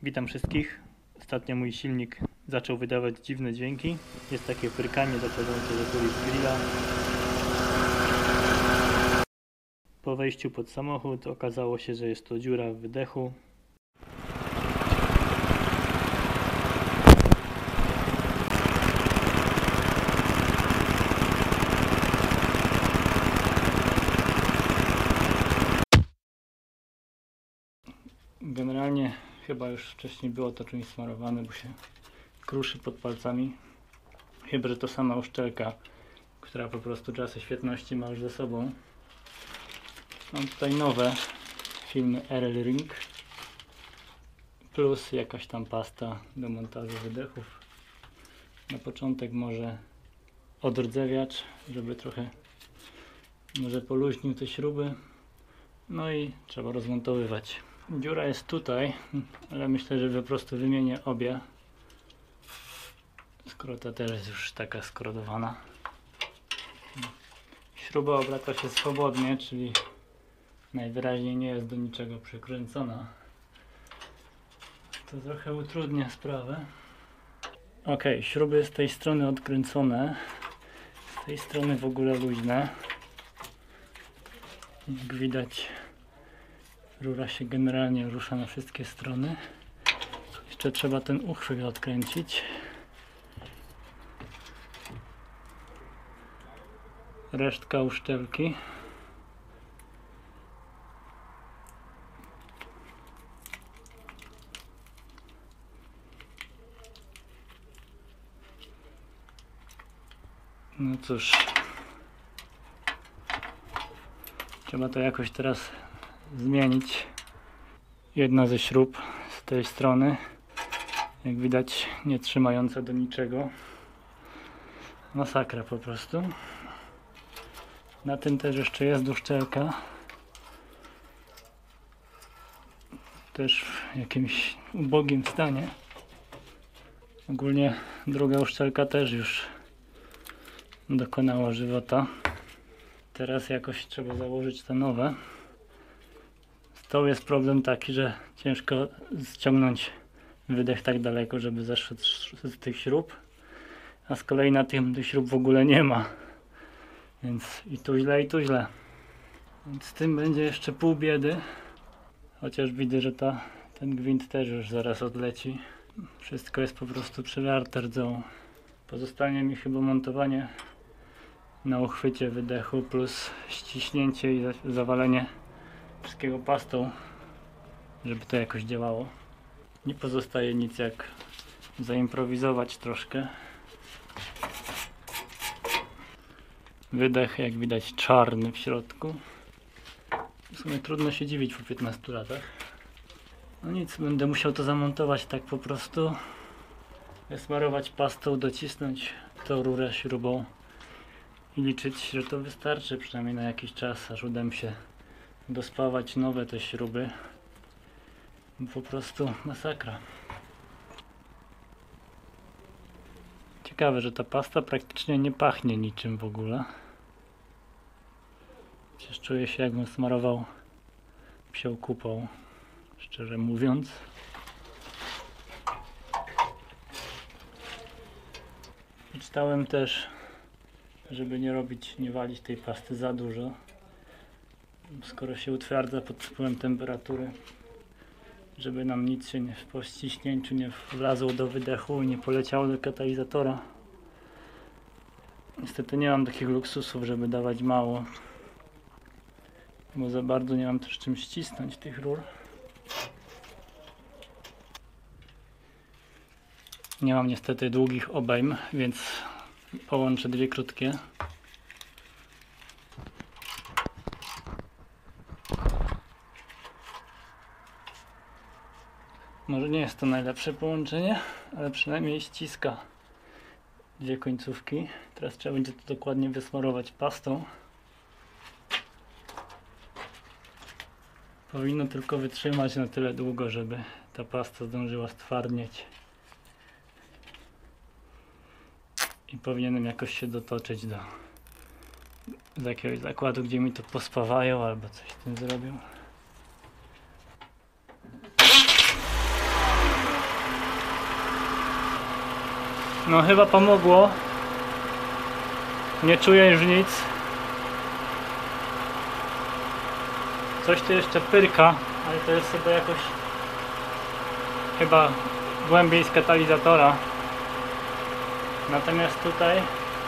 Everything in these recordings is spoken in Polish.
Witam wszystkich. Ostatnio mój silnik zaczął wydawać dziwne dźwięki. Jest takie pyrkanie dochodzące do góry z grilla. Po wejściu pod samochód okazało się, że jest to dziura w wydechu. Generalnie chyba już wcześniej było to czymś smarowane, bo się kruszy pod palcami. Chyba że to sama uszczelka, która po prostu czasy świetności ma już za sobą. Mam tutaj nowe filmy RL Ring plus jakaś tam pasta do montażu wydechów. Na początek może odrdzewiacz, żeby trochę może poluźnił te śruby. No i trzeba rozmontowywać. Dziura jest tutaj, ale myślę, że po prostu wymienię obie. Skoro ta też jest już taka skorodowana. Śruba obraca się swobodnie, czyli najwyraźniej nie jest do niczego przykręcona. To trochę utrudnia sprawę. Ok, śruby z tej strony odkręcone, z tej strony w ogóle luźne. Jak widać, rura się generalnie rusza na wszystkie strony. Jeszcze trzeba ten uchwyt odkręcić. Resztka uszczelki. No cóż, trzeba to jakoś teraz zmienić. Jedna ze śrub z tej strony, jak widać, nie trzymająca do niczego. Masakra po prostu. Na tym też jeszcze jest uszczelka. Też w jakimś ubogim stanie. Ogólnie druga uszczelka też już dokonała żywota. Teraz jakoś trzeba założyć te nowe. Z tą jest problem taki, że ciężko ściągnąć wydech tak daleko, żeby zeszedł z tych śrub. A z kolei na tym tych śrub w ogóle nie ma. Więc i tu źle, i tu źle. Więc z tym będzie jeszcze pół biedy. Chociaż widzę, że ten gwint też już zaraz odleci. Wszystko jest po prostu przywarte rdzą. Pozostanie mi chyba montowanie na uchwycie wydechu plus ściśnięcie i zawalenie wszystkiego pastą, żeby to jakoś działało. Nie pozostaje nic jak zaimprowizować troszkę. Wydech, jak widać, czarny w środku. W sumie trudno się dziwić po 15 latach. No nic, będę musiał to zamontować tak po prostu. Wysmarować pastą, docisnąć tą rurę śrubą i liczyć, że to wystarczy przynajmniej na jakiś czas, aż uda mi się dospawać nowe te śruby. Po prostu masakra. Ciekawe, że ta pasta praktycznie nie pachnie niczym w ogóle. Przecież czuję się, jakbym smarował psią kupą, szczerze mówiąc. Czytałem też, żeby nie walić tej pasty za dużo. Skoro się utwierdza pod wpływem temperatury, żeby nam nic się po ściśnięciu nie wlazło do wydechu i nie poleciało do katalizatora. Niestety nie mam takich luksusów, żeby dawać mało, bo za bardzo nie mam też czym ścisnąć tych rur. Nie mam niestety długich obejm, więc połączę dwie krótkie. Może nie jest to najlepsze połączenie, ale przynajmniej ściska dwie końcówki. Teraz trzeba będzie to dokładnie wysmarować pastą. Powinno tylko wytrzymać na tyle długo, żeby ta pasta zdążyła stwardnieć. I powinienem jakoś się dotoczyć do jakiegoś zakładu, gdzie mi to pospawają albo coś z tym zrobią. No chyba pomogło. Nie czuję już nic. Coś tu jeszcze pyrka, ale to jest chyba jakoś głębiej z katalizatora. Natomiast tutaj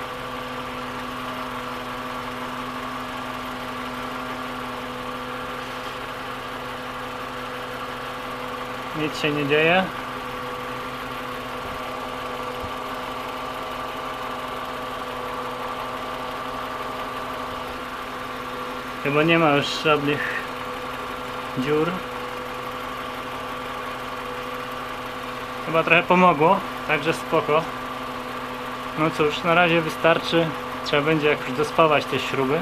nic się nie dzieje. Chyba nie ma już żadnych dziur. Chyba trochę pomogło, także spoko. No cóż, na razie wystarczy. Trzeba będzie jakoś dospawać te śruby.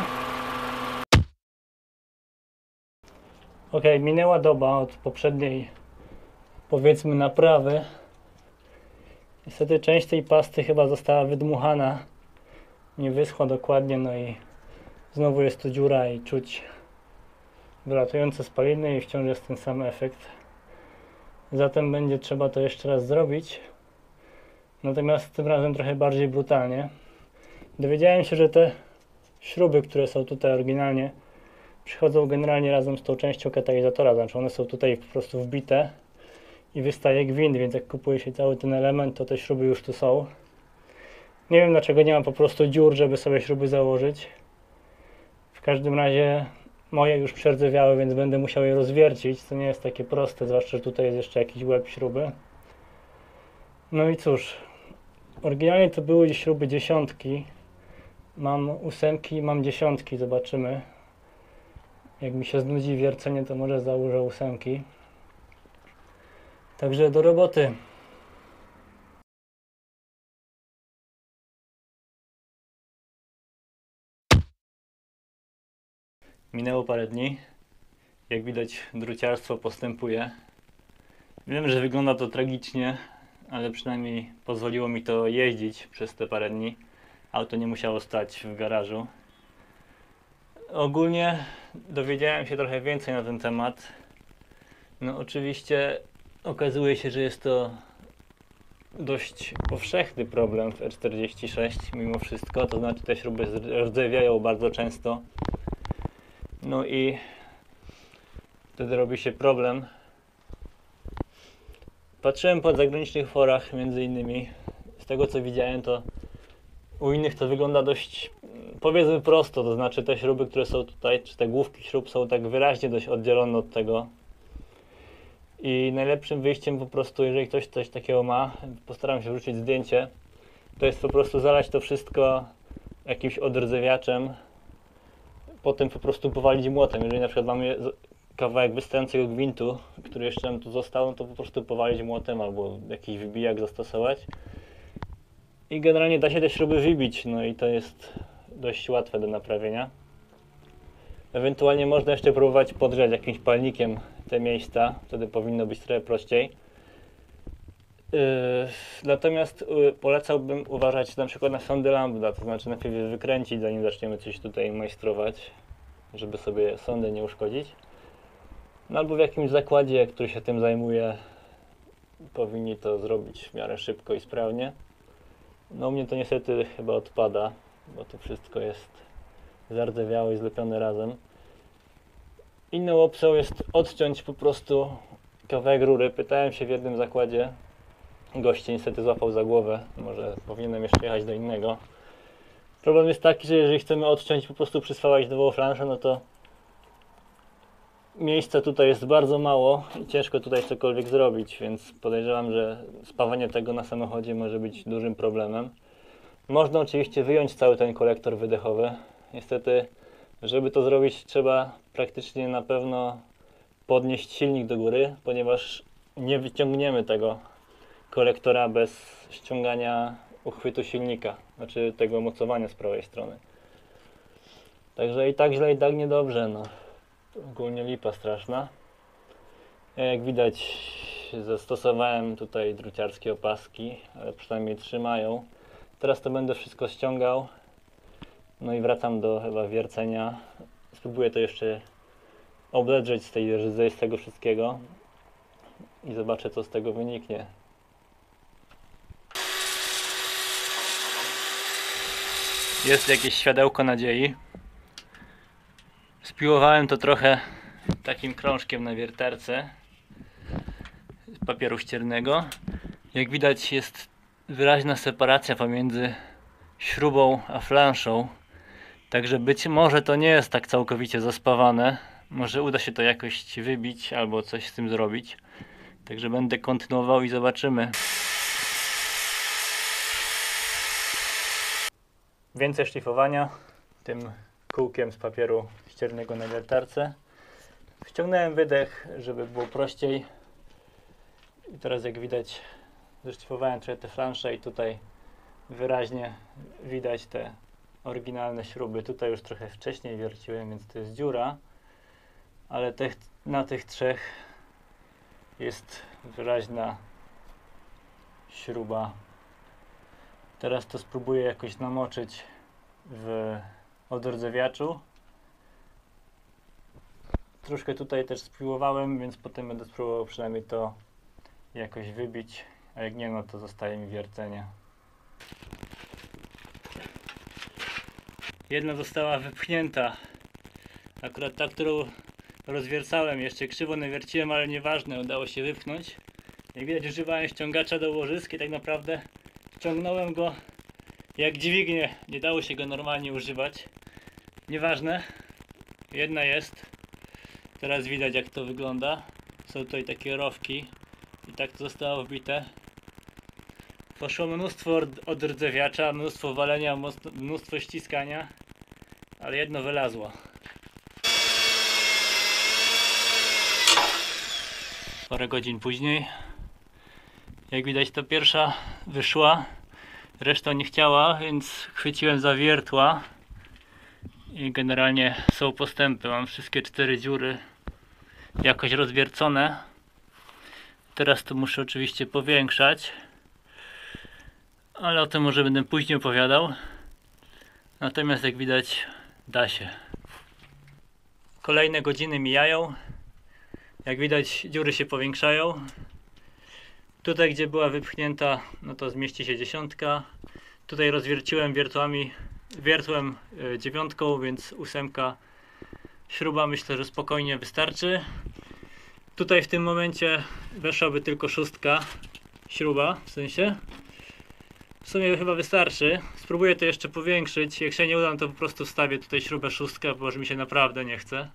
Ok, minęła doba od poprzedniej, powiedzmy, naprawy. Niestety część tej pasty chyba została wydmuchana. Nie wyschła dokładnie, no i znowu jest tu dziura i czuć wylatujące spaliny i wciąż jest ten sam efekt. Zatem będzie trzeba to jeszcze raz zrobić. Natomiast tym razem trochę bardziej brutalnie. Dowiedziałem się, że te śruby, które są tutaj oryginalnie, przychodzą generalnie razem z tą częścią katalizatora. Znaczy one są tutaj po prostu wbite i wystaje gwint, więc jak kupuje się cały ten element, to te śruby już tu są. Nie wiem, dlaczego nie mam po prostu dziur, żeby sobie śruby założyć. W każdym razie moje już przerdzewiały, więc będę musiał je rozwiercić, co nie jest takie proste, zwłaszcza, że tutaj jest jeszcze jakiś łeb śruby. No i cóż, oryginalnie to były śruby dziesiątki. Mam ósemki, mam dziesiątki, zobaczymy. Jak mi się znudzi wiercenie, to może założę ósemki. Także do roboty. Minęło parę dni. Jak widać, druciarstwo postępuje. Wiem, że wygląda to tragicznie, ale przynajmniej pozwoliło mi to jeździć przez te parę dni. Auto nie musiało stać w garażu. Ogólnie dowiedziałem się trochę więcej na ten temat. No oczywiście okazuje się, że jest to dość powszechny problem w E46 mimo wszystko, to znaczy te śruby rdzewiają bardzo często. No i wtedy robi się problem. Patrzyłem po zagranicznych forach między innymi. Z tego co widziałem, to u innych to wygląda dość, powiedzmy, prosto, to znaczy te śruby, które są tutaj, czy te główki śrub są tak wyraźnie dość oddzielone od tego. I najlepszym wyjściem po prostu, jeżeli ktoś coś takiego ma, postaram się wrzucić zdjęcie, to jest po prostu zalać to wszystko jakimś odrdzewiaczem, potem po prostu powalić młotem. Jeżeli na przykład mamy kawałek wystającego gwintu, który jeszcze nam tu został, to po prostu powalić młotem albo jakiś wybijak zastosować. I generalnie da się te śruby wybić, no i to jest dość łatwe do naprawienia. Ewentualnie można jeszcze próbować podgrzać jakimś palnikiem te miejsca, wtedy powinno być trochę prościej. Natomiast polecałbym uważać na przykład na sondy lambda, to znaczy najpierw je wykręcić, zanim zaczniemy coś tutaj majstrować, żeby sobie sondy nie uszkodzić. No albo w jakimś zakładzie, który się tym zajmuje, powinni to zrobić w miarę szybko i sprawnie. No u mnie to niestety chyba odpada, bo to wszystko jest zardzewiałe i zlepione razem. Inną opcją jest odciąć po prostu kawałek rury. Pytałem się w jednym zakładzie, gość niestety złapał za głowę, może powinienem jeszcze jechać do innego. Problem jest taki, że jeżeli chcemy odciąć, po prostu przyspawać nową flanszę, no to miejsca tutaj jest bardzo mało i ciężko tutaj cokolwiek zrobić, więc podejrzewam, że spawanie tego na samochodzie może być dużym problemem. Można oczywiście wyjąć cały ten kolektor wydechowy. Niestety, żeby to zrobić, trzeba praktycznie na pewno podnieść silnik do góry, ponieważ nie wyciągniemy tego kolektora bez ściągania uchwytu silnika, znaczy tego mocowania z prawej strony. Także i tak źle, i tak niedobrze, no. Ogólnie lipa straszna. Jak widać, zastosowałem tutaj druciarskie opaski, ale przynajmniej trzymają. Teraz to będę wszystko ściągał. No i wracam do chyba wiercenia. Spróbuję to jeszcze obledrzeć z tej rdzy, z tego wszystkiego i zobaczę, co z tego wyniknie. jest jakieś światełko nadziei. Spiłowałem to trochę takim krążkiem na wiertarce z papieru ściernego. Jak widać, jest wyraźna separacja pomiędzy śrubą a flanszą. Także być może to nie jest tak całkowicie zaspawane. Może uda się to jakoś wybić albo coś z tym zrobić. Także będę kontynuował i zobaczymy. Więcej szlifowania tym kółkiem z papieru ściernego na wiertarce. Wciągnąłem wydech, żeby było prościej. I teraz jak widać, zeszlifowałem trochę te flansze i tutaj wyraźnie widać te oryginalne śruby. Tutaj już trochę wcześniej wierciłem, więc to jest dziura. Ale na tych trzech jest wyraźna śruba. Teraz to spróbuję jakoś namoczyć w odrdzewiaczu. Troszkę tutaj też spiłowałem, więc potem będę spróbował przynajmniej to jakoś wybić, a jak nie, no to zostaje mi wiercenie. Jedna została wypchnięta. Akurat ta, którą rozwiercałem, jeszcze krzywo nawierciłem, ale nieważne, udało się wypchnąć. Jak widać, używałem ściągacza do łożysk i tak naprawdę wciągnąłem go jak dźwignię. Nie dało się go normalnie używać. Nieważne, jedna jest. Teraz widać, jak to wygląda. Są tutaj takie rowki i tak to zostało wbite. Poszło mnóstwo odrdzewiacza, mnóstwo walenia, mnóstwo ściskania, ale jedno wylazło. Parę godzin później, jak widać, to pierwsza wyszła, reszta nie chciała, więc chwyciłem za wiertła i generalnie są postępy. Mam wszystkie 4 dziury jakoś rozwiercone. Teraz to muszę oczywiście powiększać, ale o tym może będę później opowiadał. Natomiast jak widać, da się. Kolejne godziny mijają. Jak widać, dziury się powiększają. Tutaj, gdzie była wypchnięta, no to zmieści się 10. Tutaj rozwierciłem wiertłem 9, więc 8 śruba, myślę, że spokojnie wystarczy. Tutaj w tym momencie weszłaby tylko 6 śruba, w sensie. W sumie chyba wystarczy. Spróbuję to jeszcze powiększyć. Jak się nie uda, to po prostu wstawię tutaj śrubę 6, bo że mi się naprawdę nie chce.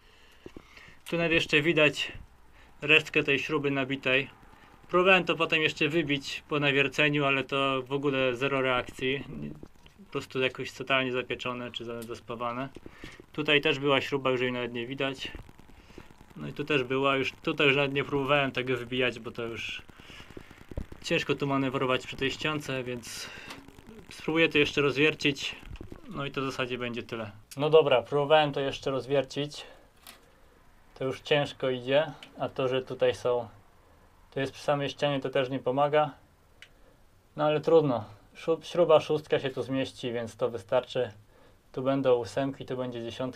Tu nawet jeszcze widać resztkę tej śruby nabitej. Próbowałem to potem jeszcze wybić po nawierceniu, ale to w ogóle zero reakcji. Po prostu jakoś totalnie zapieczone czy zaspawane. Tutaj też była śruba, już jej nawet nie widać. No i tu też była, tutaj już nawet nie próbowałem tego wybijać, bo to już ciężko tu manewrować przy tej ściance, więc spróbuję to jeszcze rozwiercić. No i to w zasadzie będzie tyle. No dobra, próbowałem to jeszcze rozwiercić. To już ciężko idzie, a to, że tutaj to jest przy samej ścianie, to też nie pomaga. No ale trudno. Śruba 6 się tu zmieści, więc to wystarczy. Tu będą 8, tu będzie 10.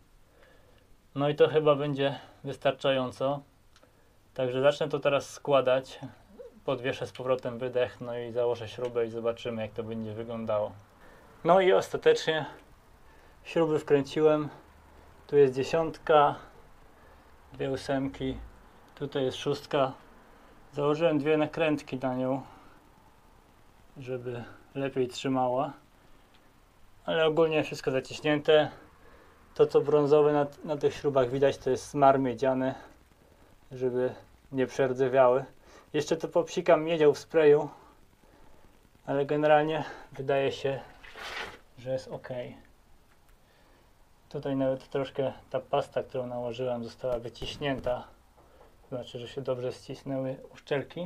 No i to chyba będzie wystarczająco. Także zacznę to teraz składać. Podwieszę z powrotem wydech, no i założę śrubę i zobaczymy, jak to będzie wyglądało. No i ostatecznie śruby wkręciłem. Tu jest 10, 2 8, tutaj jest 6. Założyłem 2 nakrętki na nią, żeby lepiej trzymała. Ale ogólnie wszystko zaciśnięte. To, co brązowe na tych śrubach widać, to jest smar miedziany, żeby nie przerdzewiały. Jeszcze to popsikam miedzią w sprayu, ale generalnie wydaje się, że jest ok. Tutaj nawet troszkę ta pasta, którą nałożyłem, została wyciśnięta. Znaczy, że się dobrze ścisnęły uszczelki.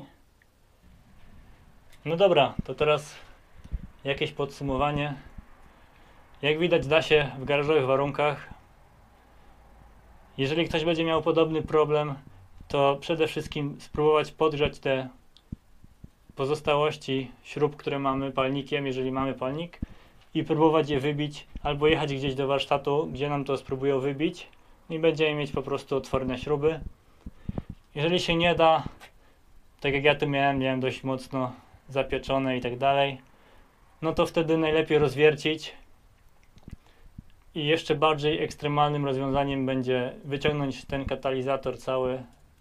No dobra, to teraz jakieś podsumowanie. Jak widać, da się w garażowych warunkach. Jeżeli ktoś będzie miał podobny problem, to przede wszystkim spróbować podgrzać te pozostałości śrub, które mamy palnikiem, jeżeli mamy palnik, i próbować je wybić, albo jechać gdzieś do warsztatu, gdzie nam to spróbują wybić i będziemy mieć po prostu otworne śruby. Jeżeli się nie da, tak jak ja to miałem dość mocno zapieczone i tak dalej, no to wtedy najlepiej rozwiercić I jeszcze bardziej ekstremalnym rozwiązaniem będzie wyciągnąć ten katalizator cały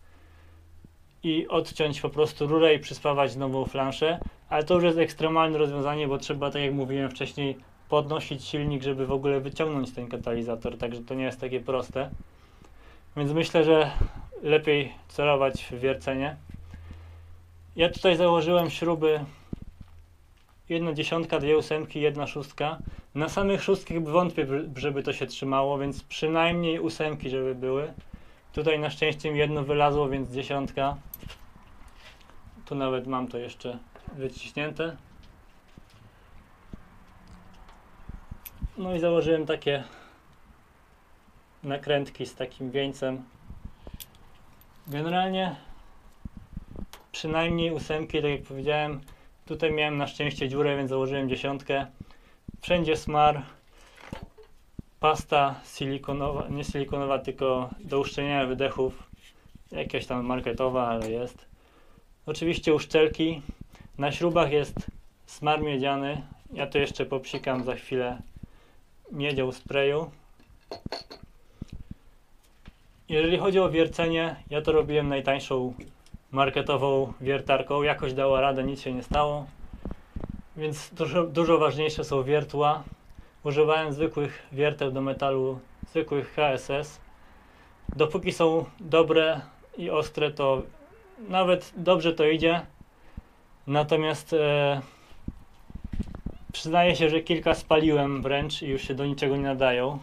i odciąć po prostu rurę i przyspawać nową flanszę, ale to już jest ekstremalne rozwiązanie, bo trzeba, tak jak mówiłem wcześniej, podnosić silnik, żeby w ogóle wyciągnąć ten katalizator, także to nie jest takie proste. Więc myślę, że lepiej celować w wiercenie. Ja tutaj założyłem śruby 1/10, 2/8, 1/6. Na samych szóstkach wątpię, żeby to się trzymało, więc przynajmniej 8, żeby były. Tutaj na szczęście mi jedno wylazło, więc 10. Tu nawet mam to jeszcze wyciśnięte. No i założyłem takie nakrętki z takim wieńcem. Generalnie przynajmniej 8, tak jak powiedziałem. Tutaj miałem na szczęście dziurę, więc założyłem 10. Wszędzie smar. Pasta silikonowa, nie silikonowa, tylko do uszczelniania wydechów. Jakaś tam marketowa, ale jest. Oczywiście uszczelki. Na śrubach jest smar miedziany. Ja to jeszcze popsikam za chwilę miedzią sprayu. Jeżeli chodzi o wiercenie, ja to robiłem najtańszą marketową wiertarką. Jakoś dała radę, nic się nie stało. Więc dużo ważniejsze są wiertła. Używałem zwykłych wierteł do metalu, zwykłych HSS. Dopóki są dobre i ostre, to nawet dobrze to idzie. Natomiast przyznaję się, że kilka spaliłem wręcz i już się do niczego nie nadają.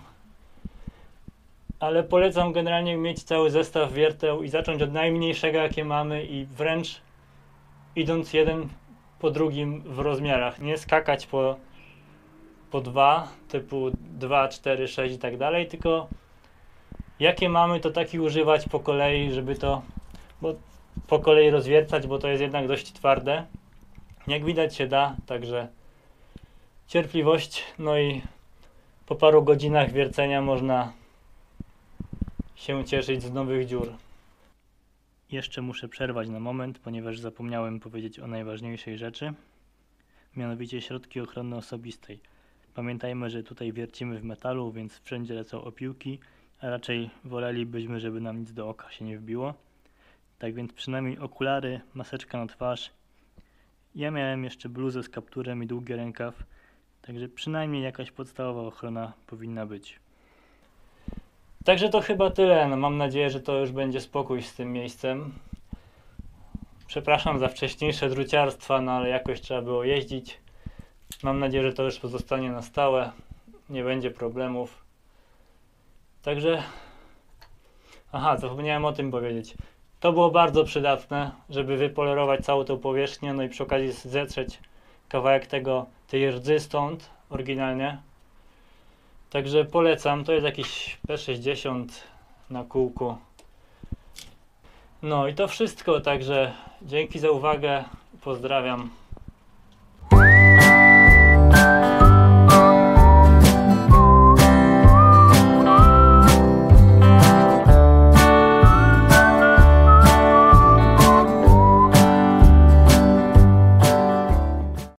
Ale polecam generalnie mieć cały zestaw wierteł i zacząć od najmniejszego, jakie mamy, i wręcz idąc jeden po drugim w rozmiarach. Nie skakać po dwa, typu 2, 4, 6 i tak dalej, tylko jakie mamy, to taki używać po kolei, żeby to po kolei rozwiercać, bo to jest jednak dość twarde. Jak widać się da, także cierpliwość, no i po paru godzinach wiercenia można się cieszyć z nowych dziur. Jeszcze muszę przerwać na moment, ponieważ zapomniałem powiedzieć o najważniejszej rzeczy, mianowicie środki ochrony osobistej. Pamiętajmy, że tutaj wiercimy w metalu, więc wszędzie lecą opiłki, a raczej wolelibyśmy, żeby nam nic do oka się nie wbiło. Tak więc przynajmniej okulary, maseczka na twarz. Ja miałem jeszcze bluzę z kapturem i długi rękaw, także przynajmniej jakaś podstawowa ochrona powinna być. Także to chyba tyle. No, mam nadzieję, że to już będzie spokój z tym miejscem. Przepraszam za wcześniejsze druciarstwa, no ale jakoś trzeba było jeździć. Mam nadzieję, że to już pozostanie na stałe. Nie będzie problemów. Także... Aha, zapomniałem o tym powiedzieć. To było bardzo przydatne, żeby wypolerować całą tą powierzchnię, no i przy okazji zetrzeć kawałek tej rdzy stąd, oryginalnie. Także polecam, to jest jakiś P60 na kółku. No i to wszystko, także dzięki za uwagę, pozdrawiam.